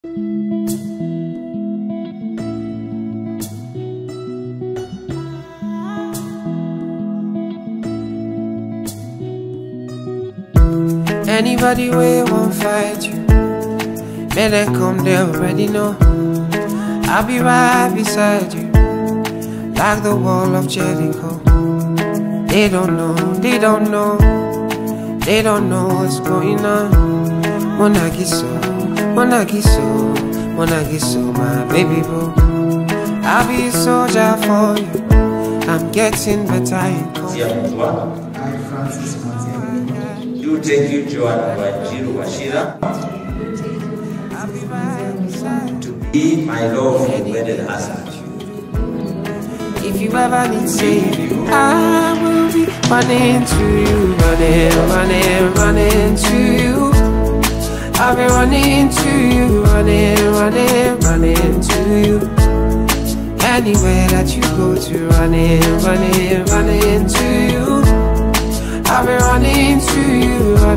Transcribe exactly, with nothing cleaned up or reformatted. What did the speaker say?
Anybody way won't fight you, may they come, they already know. I'll be right beside you, like the wall of Jericho. They don't know, they don't know, they don't know what's going on. Monagiso, Monagiso, Monagiso, my baby boo. I'll be a soldier for you, I'm getting better in cold. You take you, Joan, Ngunjiri Washira, to be my love wedded husband. If you ever need saving, I will be running to you, running, running, running to you. I'll be running to you, running, running, running to you. Anywhere that you go to, running, running, running to you. I'll be running to you.